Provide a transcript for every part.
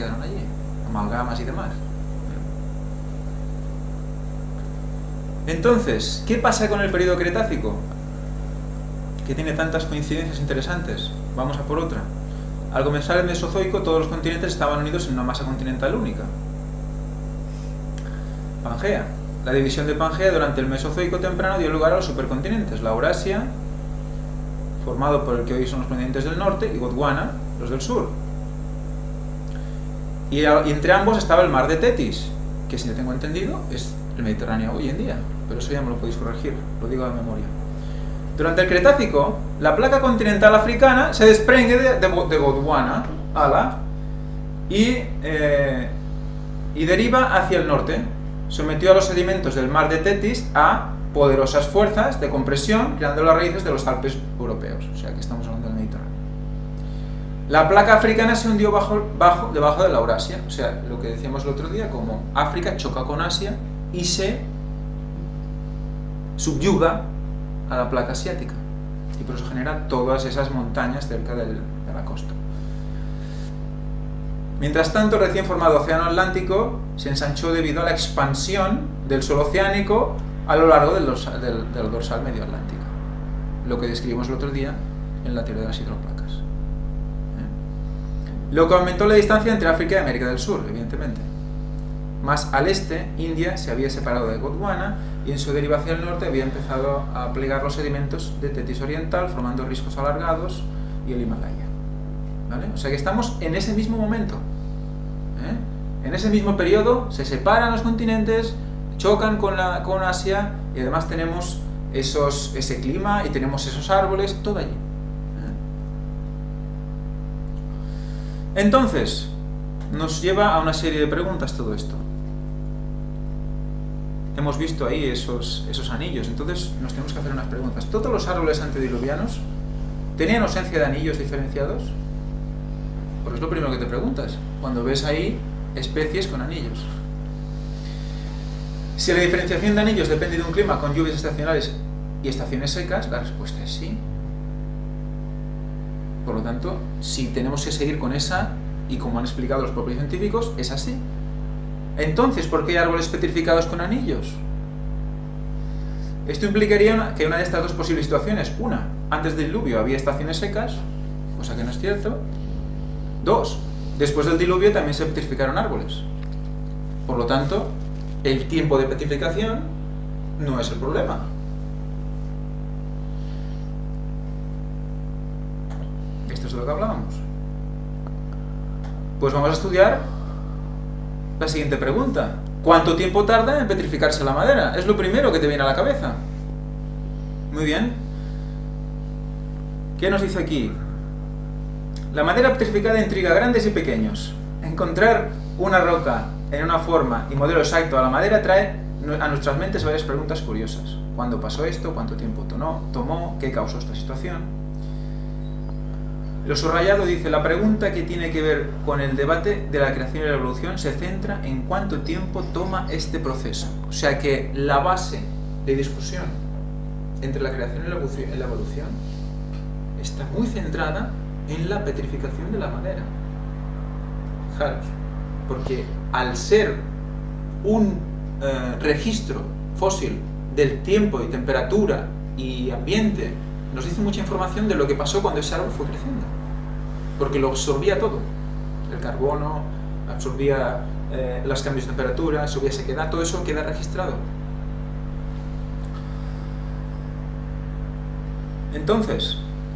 quedaron allí, amalgamas y demás. Entonces, ¿qué pasa con el periodo Cretácico? Que tiene tantas coincidencias interesantes. Vamos a por otra. Al comenzar el Mesozoico, todos los continentes estaban unidos en una masa continental única. Pangea. La división de Pangea durante el Mesozoico temprano dio lugar a los supercontinentes, la Eurasia, formado por el que hoy son los continentes del norte, y Gondwana, los del sur. Y entre ambos estaba el mar de Tetis, que, si no tengo entendido, es el Mediterráneo hoy en día, pero eso ya me lo podéis corregir, lo digo de memoria. Durante el Cretácico, la placa continental africana se desprende de Gondwana, y deriva hacia el norte. Sometió a los sedimentos del mar de Tetis a poderosas fuerzas de compresión, creando las raíces de los Alpes europeos. O sea, que estamos hablando del Mediterráneo. La placa africana se hundió debajo de la Eurasia. O sea, lo que decíamos el otro día, como África choca con Asia y se subyuga a la placa asiática. Y por eso genera todas esas montañas cerca de la costa. Mientras tanto, el recién formado Océano Atlántico se ensanchó debido a la expansión del suelo oceánico a lo largo del dorsal medio atlántico, lo que describimos el otro día en la teoría de las hidroplacas. Lo que aumentó la distancia entre África y América del Sur, evidentemente. Más al este, India se había separado de Gondwana y en su deriva hacia el norte había empezado a plegar los sedimentos de Tetis oriental, formando riscos alargados y el Himalaya. ¿Vale? O sea que estamos en ese mismo momento. En ese mismo periodo se separan los continentes, chocan con Asia, y además tenemos ese clima y tenemos esos árboles, todo allí. Entonces, nos lleva a una serie de preguntas todo esto. Hemos visto ahí esos anillos, entonces nos tenemos que hacer unas preguntas. ¿Todos los árboles antediluvianos tenían ausencia de anillos diferenciados? Porque es lo primero que te preguntas cuando ves ahí especies con anillos. Si la diferenciación de anillos depende de un clima con lluvias estacionales y estaciones secas, la respuesta es sí. Por lo tanto, si tenemos que seguir con esa, y como han explicado los propios científicos, es así. Entonces, ¿por qué hay árboles petrificados con anillos? Esto implicaría que una de estas dos posibles situaciones, una, antes del diluvio había estaciones secas, cosa que no es cierto. Dos, después del diluvio también se petrificaron árboles. Por lo tanto, el tiempo de petrificación no es el problema. Esto es de lo que hablábamos. Pues vamos a estudiar la siguiente pregunta. ¿Cuánto tiempo tarda en petrificarse la madera? Es lo primero que te viene a la cabeza. Muy bien. ¿Qué nos dice aquí? La madera petrificada intriga a grandes y pequeños. Encontrar una roca en una forma y modelo exacto a la madera trae a nuestras mentes varias preguntas curiosas. ¿Cuándo pasó esto? ¿Cuánto tiempo tomó? ¿Qué causó esta situación? Lo subrayado dice: la pregunta que tiene que ver con el debate de la creación y la evolución se centra en cuánto tiempo toma este proceso. O sea que la base de discusión entre la creación y la evolución está muy centrada en la petrificación de la madera. Fijaros, porque al ser un registro fósil del tiempo y temperatura y ambiente, nos dice mucha información de lo que pasó cuando ese árbol fue creciendo, porque lo absorbía todo, el carbono, absorbía los cambios de temperatura, absorbía sequedad, todo eso queda registrado. Entonces,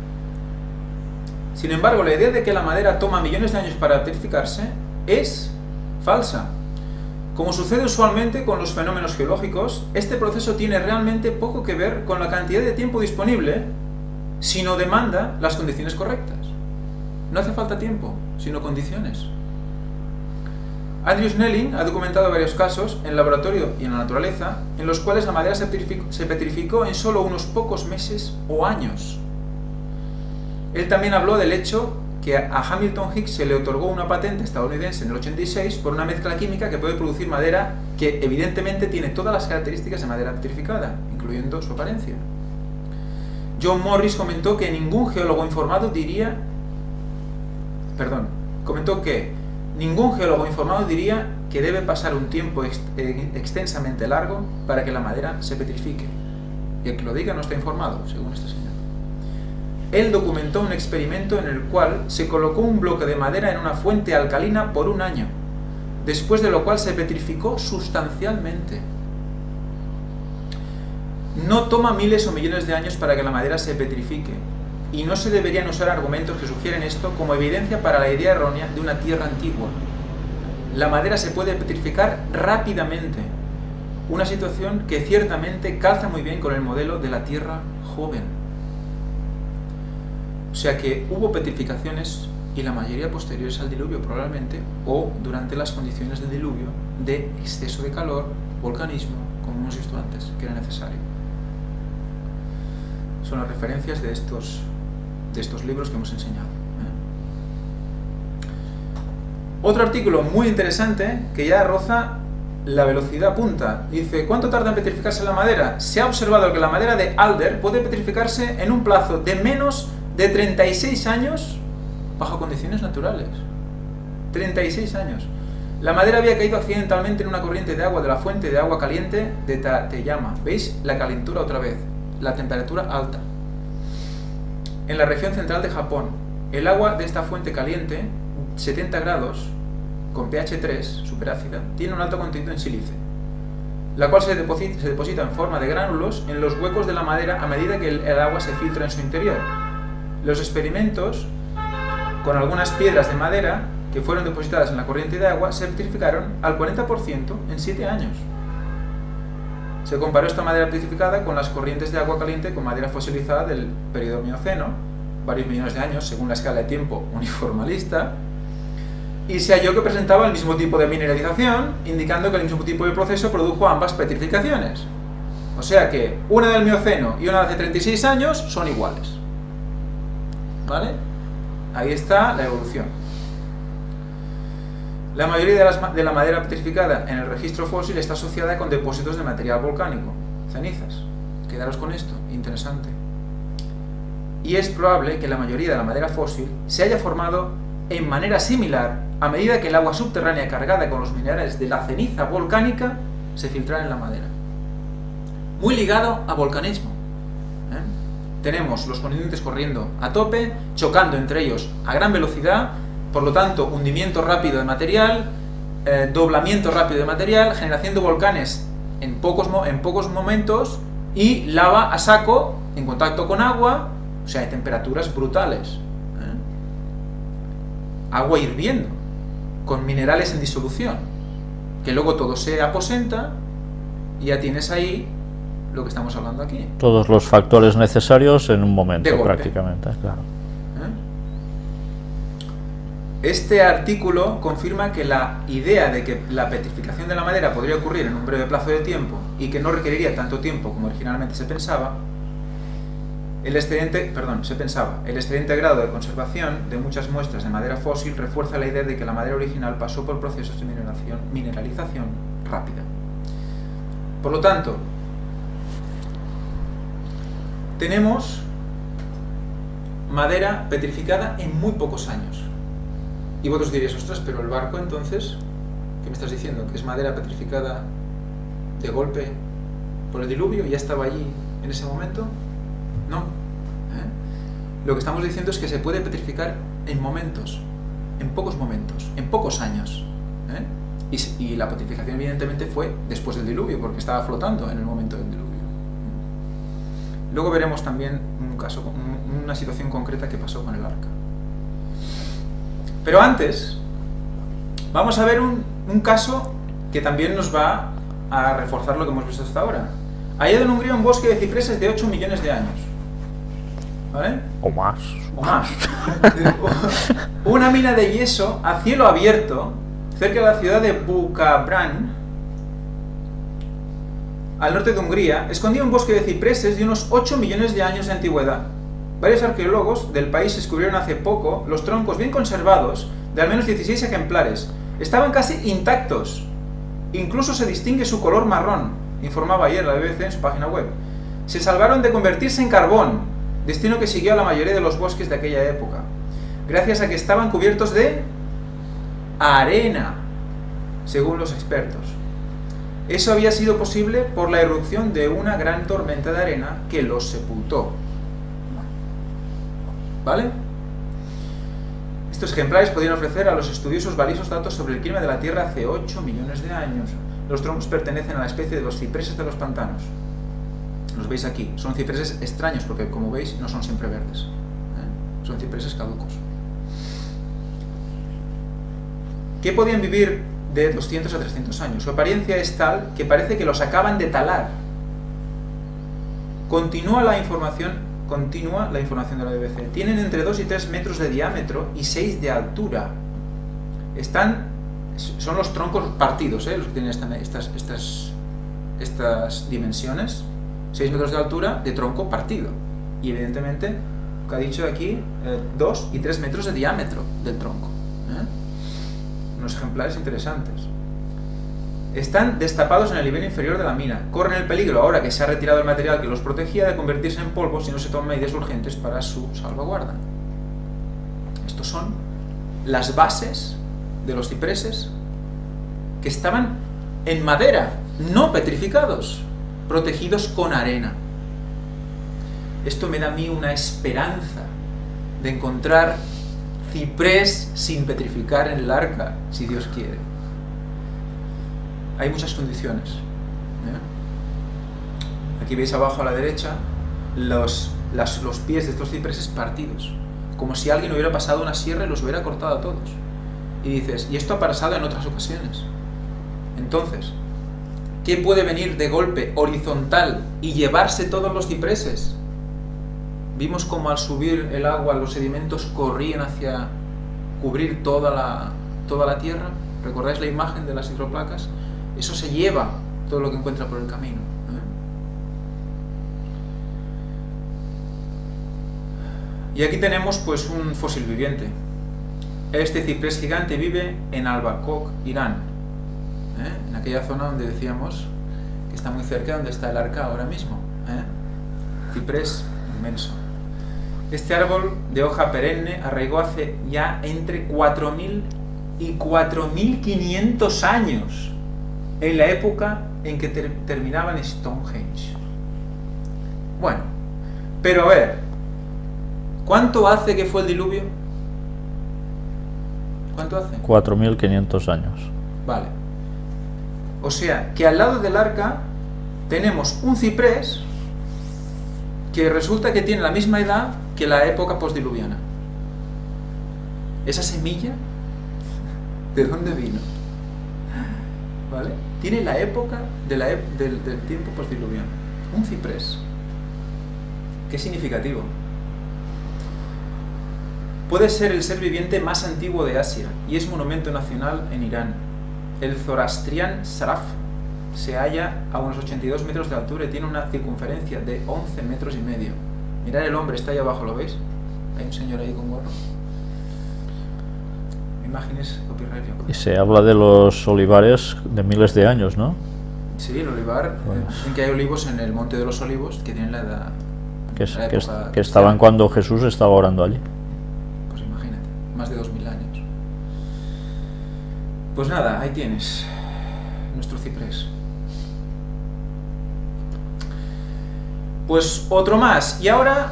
sin embargo, la idea de que la madera toma millones de años para petrificarse es falsa. Como sucede usualmente con los fenómenos geológicos, este proceso tiene realmente poco que ver con la cantidad de tiempo disponible, sino demanda las condiciones correctas. No hace falta tiempo, sino condiciones. Andrew Snelling ha documentado varios casos en laboratorio y en la naturaleza en los cuales la madera se petrificó en solo unos pocos meses o años. Él también habló del hecho que a Hamilton Hicks se le otorgó una patente estadounidense en el 86 por una mezcla química que puede producir madera que evidentemente tiene todas las características de madera petrificada, incluyendo su apariencia. John Morris comentó que ningún geólogo informado comentó que ningún geólogo informado diría que debe pasar un tiempo extensamente largo para que la madera se petrifique. Y el que lo diga no está informado, según este señor. Él documentó un experimento en el cual se colocó un bloque de madera en una fuente alcalina por un año, después de lo cual se petrificó sustancialmente. No toma miles o millones de años para que la madera se petrifique, y no se deberían usar argumentos que sugieren esto como evidencia para la idea errónea de una tierra antigua. La madera se puede petrificar rápidamente, una situación que ciertamente calza muy bien con el modelo de la tierra joven. O sea que hubo petrificaciones, y la mayoría posteriores al diluvio probablemente, o durante las condiciones del diluvio, de exceso de calor, volcanismo, como hemos visto antes, que era necesario. Son las referencias de estos libros que hemos enseñado. Otro artículo muy interesante que ya roza la velocidad punta. Dice, ¿cuánto tarda en petrificarse la madera? Se ha observado que la madera de alder puede petrificarse en un plazo de menos de 36 años bajo condiciones naturales. 36 años. La madera había caído accidentalmente en una corriente de agua de la fuente de agua caliente de Tateyama. ¿Veis? La calentura otra vez. La temperatura alta. En la región central de Japón, el agua de esta fuente caliente, 70 grados, con pH 3, superácida, tiene un alto contenido en sílice, la cual se deposita en forma de gránulos en los huecos de la madera a medida que el agua se filtra en su interior. Los experimentos con algunas piedras de madera que fueron depositadas en la corriente de agua se petrificaron al 40% en 7 años. Se comparó esta madera petrificada con las corrientes de agua caliente con madera fosilizada del periodo Mioceno, varios millones de años según la escala de tiempo uniformalista, y se halló que presentaba el mismo tipo de mineralización, indicando que el mismo tipo de proceso produjo ambas petrificaciones. O sea que una del Mioceno y una de hace 36 años son iguales. ¿Vale? Ahí está la evolución. La mayoría de la madera petrificada en el registro fósil está asociada con depósitos de material volcánico, cenizas. Quedaros con esto, interesante. Y es probable que la mayoría de la madera fósil se haya formado en manera similar a medida que el agua subterránea cargada con los minerales de la ceniza volcánica se filtrara en la madera. Muy ligado a volcanismo. Tenemos los continentes corriendo a tope, chocando entre ellos a gran velocidad, por lo tanto, hundimiento rápido de material, doblamiento rápido de material, generación de volcanes en pocos momentos y lava a saco en contacto con agua, o sea, hay temperaturas brutales. Agua hirviendo, con minerales en disolución, que luego todo se aposenta y ya tienes ahí lo que estamos hablando aquí. Todos los factores necesarios en un momento, prácticamente, claro. Este artículo confirma que la idea de que la petrificación de la madera podría ocurrir en un breve plazo de tiempo y que no requeriría tanto tiempo como originalmente se pensaba, el excelente grado de conservación de muchas muestras de madera fósil refuerza la idea de que la madera original pasó por procesos de mineralización rápida. Por lo tanto, tenemos madera petrificada en muy pocos años. Y vosotros diréis, ostras, pero el barco entonces, ¿qué me estás diciendo? ¿Que es madera petrificada de golpe por el diluvio y ya estaba allí en ese momento? No. Lo que estamos diciendo es que se puede petrificar en momentos, en pocos momentos, en pocos años. Y la petrificación evidentemente fue después del diluvio, porque estaba flotando en el momento del diluvio. Luego veremos también un caso, una situación concreta que pasó con el arca. Pero antes, vamos a ver un caso que también nos va a reforzar lo que hemos visto hasta ahora. Hallado en Hungría un bosque de cipreses de 8 millones de años. ¿Vale? O más. O más. Una mina de yeso a cielo abierto cerca de la ciudad de Bucabran, al norte de Hungría, escondía un bosque de cipreses de unos 8 millones de años de antigüedad. Varios arqueólogos del país descubrieron hace poco los troncos bien conservados de al menos 16 ejemplares. Estaban casi intactos. Incluso se distingue su color marrón, informaba ayer la BBC en su página web. Se salvaron de convertirse en carbón, destino que siguió a la mayoría de los bosques de aquella época, gracias a que estaban cubiertos de arena, según los expertos. Eso había sido posible por la erupción de una gran tormenta de arena que los sepultó. ¿Vale? Estos ejemplares podían ofrecer a los estudiosos valiosos datos sobre el clima de la Tierra hace 8 millones de años. Los troncos pertenecen a la especie de los cipreses de los pantanos. Los veis aquí. Son cipreses extraños porque, como veis, no son siempre verdes. Son cipreses caducos. Que podían vivir de 200 a 300 años. Su apariencia es tal que parece que los acaban de talar. Continúa la información de la BBC. Tienen entre 2 y 3 metros de diámetro y 6 de altura. Son los troncos partidos, los que tienen estas dimensiones. 6 metros de altura de tronco partido. Y evidentemente, lo que ha dicho aquí, 2 y 3 metros de diámetro del tronco. Unos ejemplares interesantes. Están destapados en el nivel inferior de la mina. Corren el peligro, ahora que se ha retirado el material que los protegía, de convertirse en polvo si no se toman medidas urgentes para su salvaguarda. Estos son las bases de los cipreses que estaban en madera, no petrificados, protegidos con arena. Esto me da a mí una esperanza de encontrar ciprés sin petrificar en el arca, si Dios quiere. Hay muchas condiciones. Aquí veis abajo a la derecha los pies de estos cipreses partidos, como si alguien hubiera pasado una sierra y los hubiera cortado a todos. Y dices, y esto ha pasado en otras ocasiones. Entonces, ¿qué puede venir de golpe horizontal y llevarse todos los cipreses? Vimos como al subir el agua los sedimentos corrían hacia cubrir toda la tierra. ¿Recordáis la imagen de las hidroplacas? Eso se lleva todo lo que encuentra por el camino. Y aquí tenemos pues un fósil viviente. Este ciprés gigante vive en Al-Bakok, Irán, en aquella zona donde decíamos que está muy cerca de donde está el arca ahora mismo. Ciprés inmenso. Este árbol de hoja perenne arraigó hace ya entre 4.000 y 4.500 años, en la época en que terminaban Stonehenge. Bueno, pero a ver, ¿cuánto hace que fue el diluvio? ¿Cuánto hace? 4.500 años. Vale. O sea, que al lado del arca tenemos un ciprés que resulta que tiene la misma edad que la época postdiluviana. Esa semilla, ¿de dónde vino? ¿Vale? Tiene la época del tiempo postdiluviano. Un ciprés. Qué significativo. Puede ser el ser viviente más antiguo de Asia y es monumento nacional en Irán. El Zoroastrian Saraf se halla a unos 82 metros de altura y tiene una circunferencia de 11 metros y medio. Mirad el hombre, está ahí abajo, ¿lo veis? Hay un señor ahí con gorro. Imágenes copyright. Y se habla de los olivares de miles de años, ¿no? Sí, el olivar, dicen que hay olivos en el Monte de los Olivos que tienen la edad... Que estaban cuando Jesús estaba orando allí. Pues imagínate, más de 2000 años. Pues nada, ahí tienes nuestro ciprés. Pues otro más. Y ahora,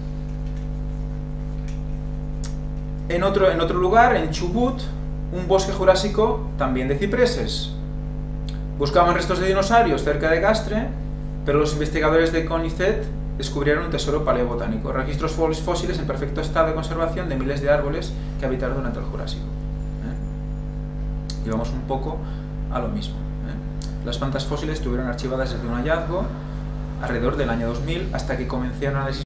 en otro lugar, en Chubut, un bosque jurásico también de cipreses. Buscaban restos de dinosaurios cerca de Castre, pero los investigadores de CONICET descubrieron un tesoro paleobotánico, registros fósiles en perfecto estado de conservación de miles de árboles que habitaron durante el Jurásico. Y vamos un poco a lo mismo. Las plantas fósiles estuvieron archivadas desde un hallazgo alrededor del año 2000 hasta que comenzaron análisis